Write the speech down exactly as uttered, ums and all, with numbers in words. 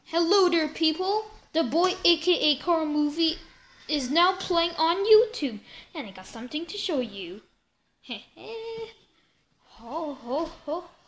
Hello there, people. The Boy aka Car movie is now playing on YouTube, and I got something to show you. Ho ho ho